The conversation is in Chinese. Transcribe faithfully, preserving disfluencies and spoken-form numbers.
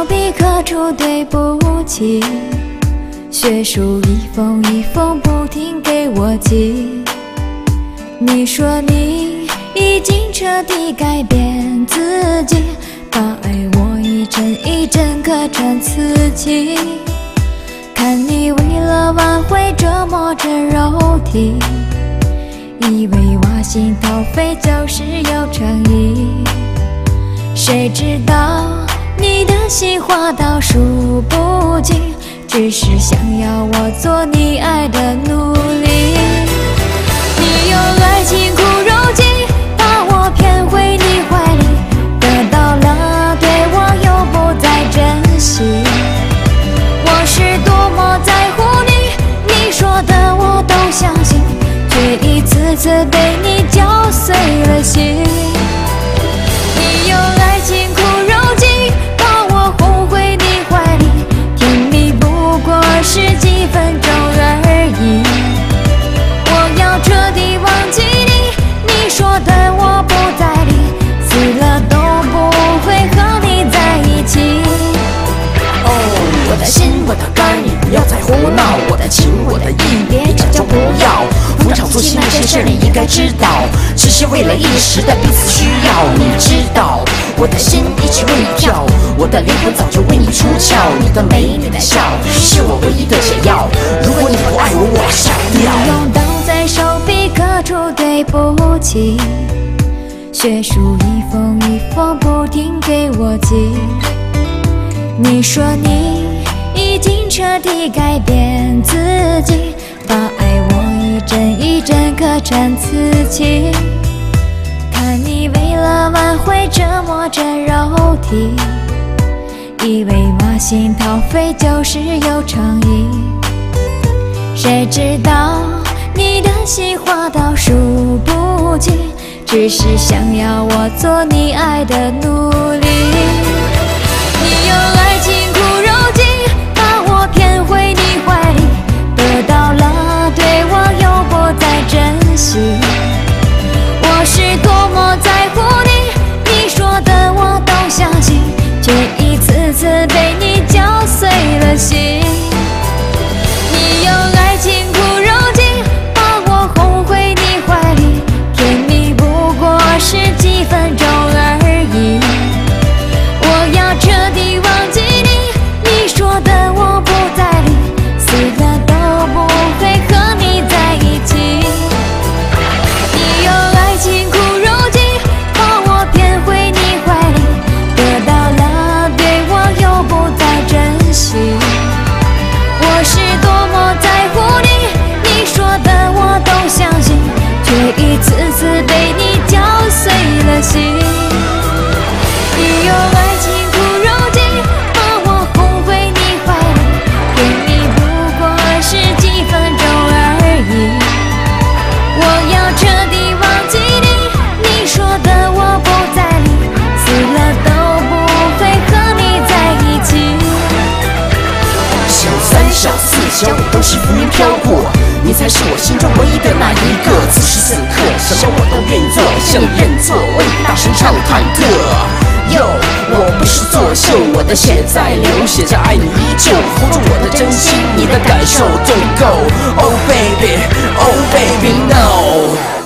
手笔刻出对不起，血书一封一封不停给我寄。你说你已经彻底改变自己，把爱我一针一针刻成刺激。看你为了挽回折磨着肉体，以为挖心掏肺就是有诚意，谁知道你的心话倒数不尽，只是想要我做你爱的奴隶。你用爱情苦肉计，把我骗回你怀里，得到了对我又不再珍惜。我是多么在乎你，你说的我都相信，却一次次被你搅碎了心。你用爱情苦肉计，把我哄回你怀里，甜蜜不过是几分钟而已。我要彻底忘记你，你说的我不在理，死了都不会和你在一起。 哦，我的心，我的肝，你不要再胡闹，我的情，我的意，别讲就不要。逢场作戏那些事你应该知道，只是为了一时的彼此需要。你知道，我的心一直为你跳，我的灵魂早就为你出窍。你的美，你的笑，是我唯一的解药。如果你不爱我，我杀掉。 你用刀在手臂刻出对不起，血书一封一封不停给我寄。你说你已经彻底改变自己，把爱我一针一针刻成刺激。看你为了挽回折磨着肉体，以为挖心掏肺就是有诚意，谁知道你的心话倒数不尽，只是想要我做你爱的奴隶。你用爱情苦肉计，把我骗回你怀里，得到了对我又不再珍惜。我是多么在乎你，你说的我都相信，却一次次被你搅碎了心。你用爱情苦肉计，把我哄回你怀里，甜蜜不过是几分钟而已。我要彻底忘记你，你说的我不在理，死了都不会和你在一起。你用爱情苦肉计，把我骗回你怀里，得到了对我又不再珍惜。我是多么在乎你，你说的我都相信，却一次次被你搅碎了心。你用爱情苦肉计，把我哄回你怀里，甜蜜不过是几分钟而已。我要彻底忘记你，你说的我不在理，死了都不会和你在一起。 小三小四小五都是浮云飘过，你才是我心中唯一的那一个。此时此刻，什么我都愿意做，向你认错，为你大声唱忐忑。哟，我不是作秀，我的血在流，写着爱你依旧。hold 住我的真心，你的感受足够。Oh baby, oh baby, no。